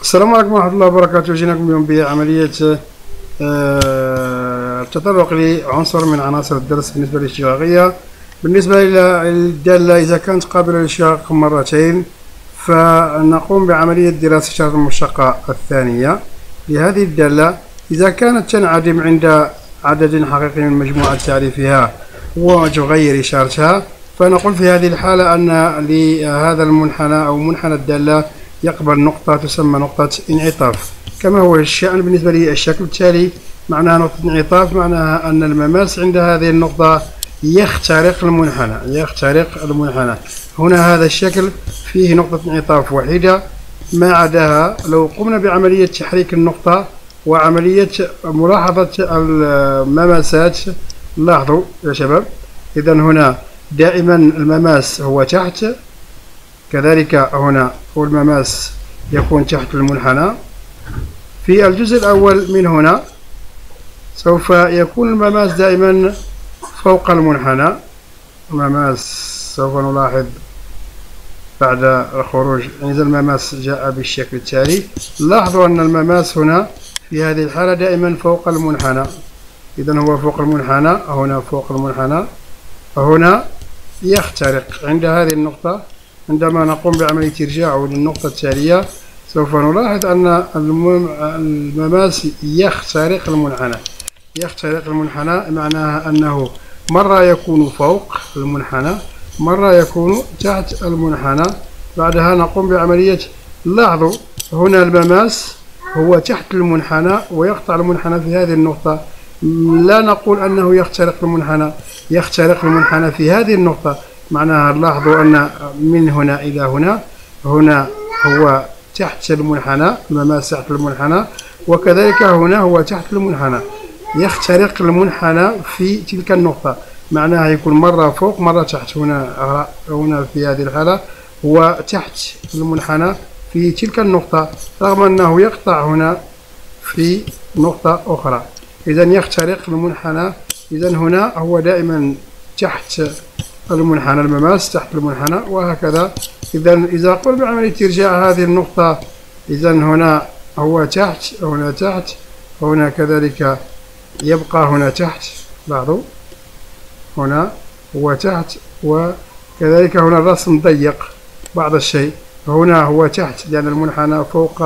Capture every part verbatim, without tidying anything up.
السلام عليكم ورحمة الله وبركاته. جيناكم اليوم بعملية آه التطرق لعنصر من عناصر الدرس بالنسبة للاشتقاقية. بالنسبة إلى الدالة إذا كانت قابلة للاشتقاق مرتين فنقوم بعملية دراسة شرط المشتقة الثانية لهذه الدالة. إذا كانت تنعدم عند عدد حقيقي من مجموعة تعريفها وتغير إشارتها فنقول في هذه الحالة أن لهذا المنحنى أو منحنى الدالة يقبل نقطة تسمى نقطة انعطاف، كما هو الشأن بالنسبة للشكل التالي. معناها نقطة انعطاف معناها أن المماس عند هذه النقطة يخترق المنحنى يخترق المنحنى. هنا هذا الشكل فيه نقطة انعطاف وحيدة، ما عداها لو قمنا بعملية تحريك النقطة وعملية ملاحظة المماسات. لاحظوا يا شباب، إذا هنا دائما المماس هو تحت، كذلك هنا هو المماس يكون تحت المنحنى. في الجزء الأول من هنا سوف يكون المماس دائما فوق المنحنى. المماس سوف نلاحظ بعد الخروج إذا المماس جاء بالشكل التالي. لاحظوا أن المماس هنا في هذه الحالة دائما فوق المنحنى، إذا هو فوق المنحنى، هنا فوق المنحنى، هنا يخترق عند هذه النقطة. عندما نقوم بعملية إرجاعه للنقطة التالية سوف نلاحظ أن المماس يخترق المنحنى يخترق المنحنى معناها أنه مرة يكون فوق المنحنى، مرة يكون تحت المنحنى. بعدها نقوم بعملية، لاحظوا هنا المماس هو تحت المنحنى ويقطع المنحنى في هذه النقطة. لا نقول أنه يخترق المنحنى، يخترق المنحنى في هذه النقطة. معناها لاحظوا أن من هنا إلى هنا هنا هو تحت المنحنى، المماس تحت المنحنى، وكذلك هنا هو تحت المنحنى، يخترق المنحنى في تلك النقطة. معناها يكون مرة فوق مرة تحت. هنا هنا في هذه الحالة هو تحت المنحنى في تلك النقطة، رغم أنه يقطع هنا في نقطة أخرى. إذا يخترق المنحنى، إذا هنا هو دائما تحت المنحنى، المماس تحت المنحنى، وهكذا. إذا إذا قمنا بعملية إرجاع هذه النقطة إذا هنا هو تحت، هنا تحت، هنا كذلك يبقى هنا تحت. لاحظوا هنا هو تحت، وكذلك هنا الرسم ضيق بعض الشيء. هنا هو تحت لأن المنحنى فوق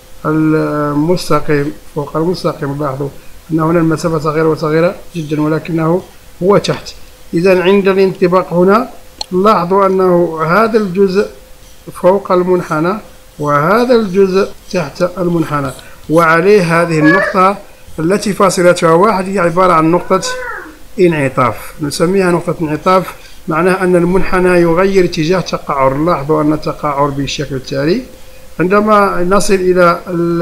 المستقيم فوق المستقيم. لاحظوا أن هنا المسافة صغيرة وصغيرة جدا، ولكنه هو تحت. إذا عند الانطباق هنا لاحظوا أنه هذا الجزء فوق المنحنى وهذا الجزء تحت المنحنى، وعليه هذه النقطة التي فاصلتها واحد هي عبارة عن نقطة انعطاف، نسميها نقطة انعطاف. معناها أن المنحنى يغير اتجاه تقعر. لاحظوا أن التقعر بالشكل التالي. عندما نصل إلى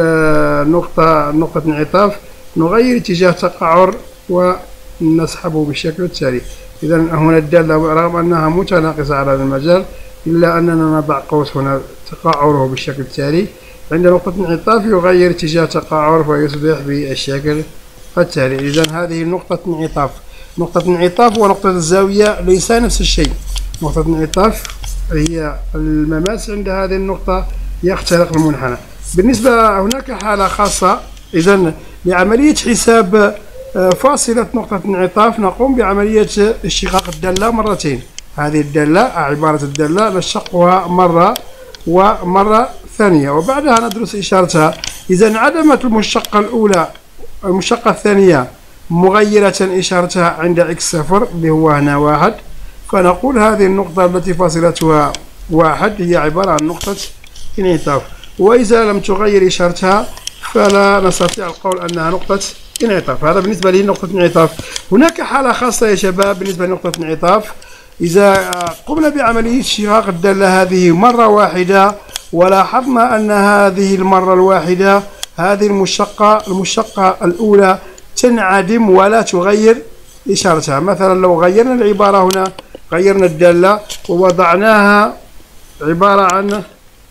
النقطة نقطة انعطاف نغير اتجاه تقعر ونسحبه بالشكل التالي. إذا هنا الدالة رغم أنها متناقصة على هذا المجال إلا أننا نضع قوس هنا تقعره بالشكل التالي. عند نقطة انعطاف يغير اتجاه تقعر فيصبح بالشكل التالي. إذا هذه نقطة انعطاف. نقطة انعطاف ونقطة الزاوية ليس نفس الشيء. نقطة انعطاف هي المماس عند هذه النقطة يخترق المنحنى. بالنسبة هناك حالة خاصة، إذا لعملية حساب فاصلة نقطة انعطاف نقوم بعملية اشتقاق الدالة مرتين. هذه الدالة عبارة الدالة نشقها مرة ومرة ثانية وبعدها ندرس إشارتها. إذا انعدمت المشقة الأولى المشقة الثانية مغيرة إشارتها عند إكس صفر اللي هو هنا واحد، فنقول هذه النقطة التي فاصلتها واحد هي عبارة عن نقطة انعطاف. وإذا لم تغير إشارتها فلا نستطيع القول أنها نقطة انعطاف. هذا بالنسبة لنقطة انعطاف. هناك حالة خاصة يا شباب بالنسبة لنقطة انعطاف. إذا قمنا بعملية اشتقاق الدالة هذه مرة واحدة ولاحظنا أن هذه المرة الواحدة هذه المشقة المشقة الأولى تنعدم ولا تغير إشارتها. مثلا لو غيرنا العبارة هنا، غيرنا الدالة ووضعناها عبارة عن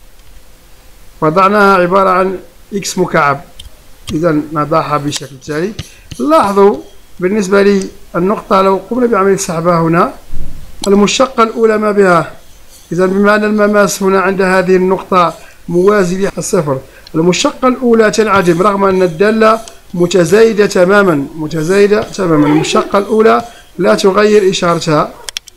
وضعناها عبارة عن إكس مكعب، إذا نضعها بالشكل التالي. لاحظوا بالنسبة للنقطة لو قمنا بعملية سحبها هنا المشقة الأولى ما بها، إذا بما أن المماس هنا عند هذه النقطة موازي للصفر، المشقة الأولى تنعدم رغم أن الدالة متزايدة تماما، متزايدة تماما. المشقة الأولى لا تغير إشارتها،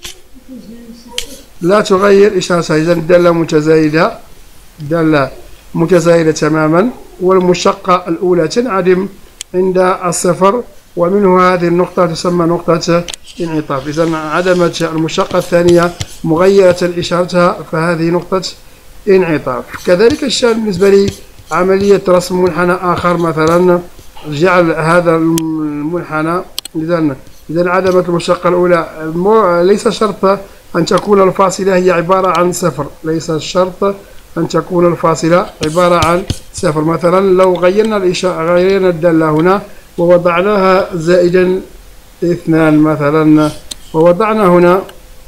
لا تغير إشارتها، إذا الدالة متزايدة، الدالة متزايدة تماما. والمشقة الأولى تنعدم عند الصفر، ومنه هذه النقطة تسمى نقطة انعطاف. إذا عدمت المشقة الثانية مغيرة إشارتها، فهذه نقطة انعطاف. كذلك الشأن بالنسبة لعملية رسم منحنى آخر، مثلا جعل هذا المنحنى، إذا إذا عدمت المشقة الأولى، ليس شرط أن تكون الفاصلة هي عبارة عن صفر، ليس الشرط أن تكون الفاصلة عبارة عن صفر. مثلا لو غيرنا الإشارة، غيرنا الدالة هنا ووضعناها زائدا اثنان مثلا، ووضعنا هنا،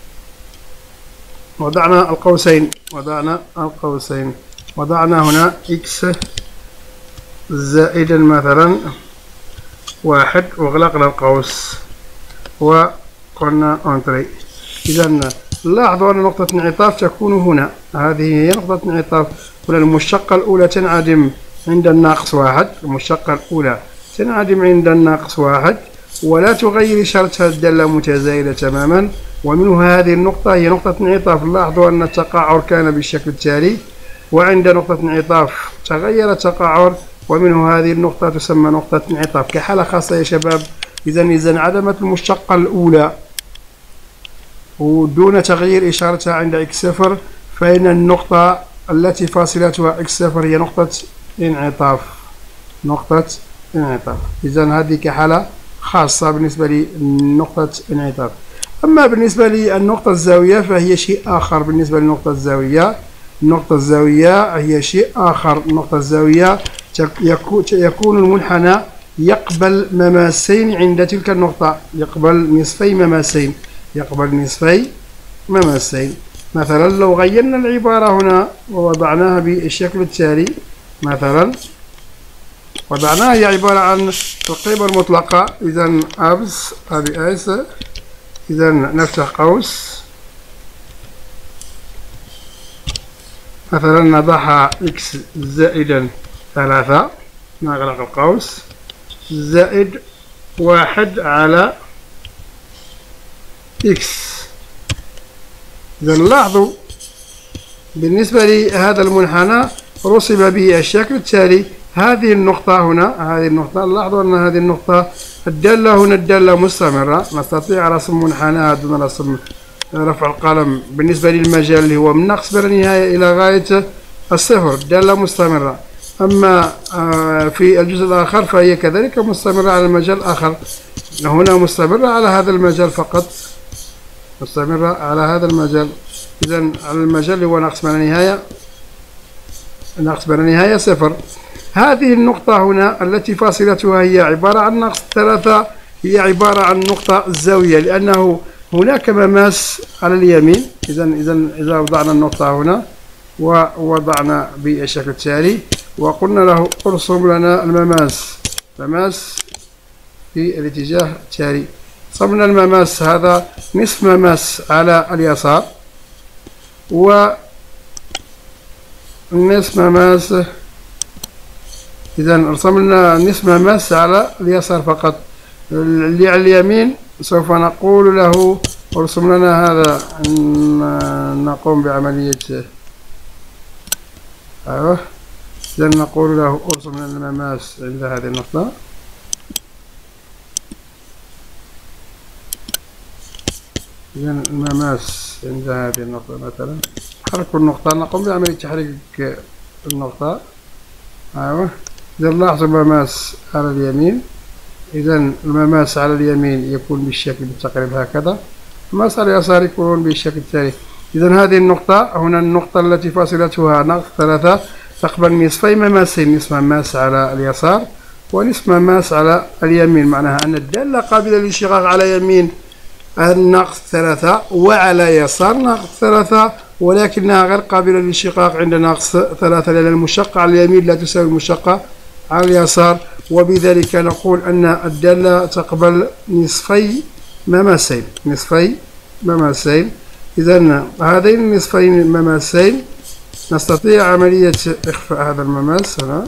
وضعنا القوسين، وضعنا القوسين وضعنا هنا إكس زائدا مثلا واحد، وغلقنا القوس وقلنا انتري. إذا لاحظوا أن نقطة انعطاف تكون هنا، هذه هي نقطة انعطاف. هنا المشقة الأولى تنعدم عند الناقص واحد، المشقة الأولى تنعدم عند الناقص واحد ولا تغير إشارتها، الدالة متزايدة تماما. ومنه هذه النقطة هي نقطة انعطاف. لاحظوا أن التقاعر كان بالشكل التالي، وعند نقطة انعطاف تغير التقاعر، ومنه هذه النقطة تسمى نقطة انعطاف كحالة خاصة يا شباب. إذا إذا انعدمت المشتقة الأولى ودون تغيير إشارتها عند إكس صفر، فإن النقطة التي فاصلتها إكس صفر هي نقطة انعطاف، نقطة انعطاف. إذا هذه كحالة خاصة بالنسبة لنقطة انعطاف. أما بالنسبة للنقطة الزاوية فهي شيء آخر. بالنسبة للنقطة الزاوية، النقطة الزاوية هي شيء آخر. النقطة الزاوية يكون المنحنى يقبل مماسين عند تلك النقطة، يقبل نصفي مماسين، يقبل نصفي مماسين. مثلا لو غيرنا العبارة هنا ووضعناها بالشكل التالي، مثلا وضعناها هي عبارة عن القيمة المطلقة. إذا أبس أبي أس، إذا نفتح قوس، مثلا نضعها إكس زائدا ثلاثة، نغلق القوس، زائد واحد على إكس. إذا لاحظوا بالنسبة لهذا المنحنى رسم به الشكل التالي. هذه النقطة هنا، هذه النقطة، لاحظوا أن هذه النقطة الدالة هنا الدالة مستمرة، نستطيع رسم منحنى دون رسم رفع القلم. بالنسبة للمجال اللي هو من ناقص بلا نهاية إلى غاية الصفر، الدالة مستمرة. أما في الجزء الآخر فهي كذلك مستمرة على المجال الآخر، هنا مستمرة على هذا المجال فقط، مستمرة على هذا المجال. إذا على المجال اللي هو ناقص بلا نهاية، ناقص بلا نهاية صفر. هذه النقطة هنا التي فاصلتها هي عبارة عن ناقص ثلاثة، هي عبارة عن نقطة الزاوية، لأنه هناك مماس على اليمين. إذا إذا إذا وضعنا النقطة هنا ووضعنا بالشكل التالي وقلنا له ارسم لنا المماس، مماس في الاتجاه التالي. صمنا المماس هذا نصف مماس على اليسار ونصف مماس، إذا رسمنا نصف مماس على اليسار فقط. اللي على اليمين سوف نقول له ارسم لنا هذا، نقوم بعملية أيوه، إذا نقول له ارسم لنا المماس عند هذه النقطة. إذا المماس عند هذه النقطة، مثلا نحرك النقطة، نقوم بعملية تحريك النقطة. أيوه، إذا لاحظوا المماس على اليمين، إذا المماس على اليمين يكون بالشكل بالتقريب هكذا، المماس على اليسار يكون بالشكل التالي. إذا هذه النقطة هنا النقطة التي فاصلتها ناقص ثلاثة تقبل نصفي مماسين، نصف مماس على اليسار ونصف مماس على اليمين، معناها أن الدالة قابلة للانشقاق على يمين الناقص ثلاثة وعلى يسار ناقص ثلاثة، ولكنها غير قابلة للانشقاق عند ناقص ثلاثة، لأن المشقة على اليمين لا تساوي المشقة على اليسار، وبذلك نقول أن الدالة تقبل نصفي مماسين، نصفي مماسين. إذا هذين النصفين المماسين نستطيع عملية إخفاء هذا المماس هنا.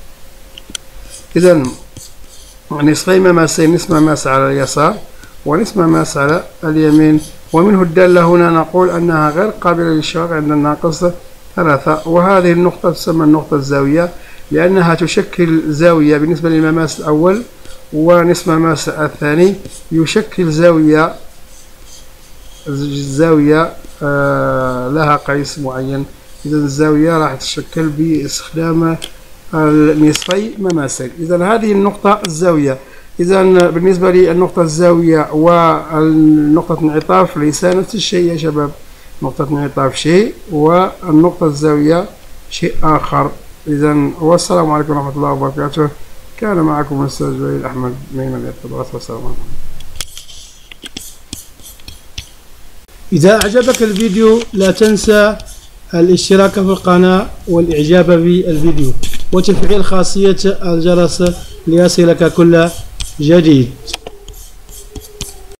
إذا نصفي مماسين، نصف مماس على اليسار ونصف مماس على اليمين، ومنه الدالة هنا نقول أنها غير قابلة للاشتقاق عند الناقص ثلاثة. وهذه النقطة تسمى النقطة الزاوية لأنها تشكل زاوية بالنسبة للمماس الأول، ونصف مماس الثاني يشكل زاوية زاوية آه لها قيس معين. إذا الزاوية راح تشكل باستخدام النصفي مماسين. إذا هذه النقطة الزاوية. إذا بالنسبة للنقطة الزاوية والنقطة انعطاف ليس نفس الشيء يا شباب. نقطة انعطاف شيء والنقطة الزاوية شيء آخر. إذا والسلام عليكم ورحمة الله وبركاته. كان معكم الأستاذ جليل أحمد من الارتباط، والسلام عليكم. إذا أعجبك الفيديو لا تنسى الاشتراك في القناة والإعجاب بالفيديو وتفعيل خاصية الجرس ليصلك كل جديد.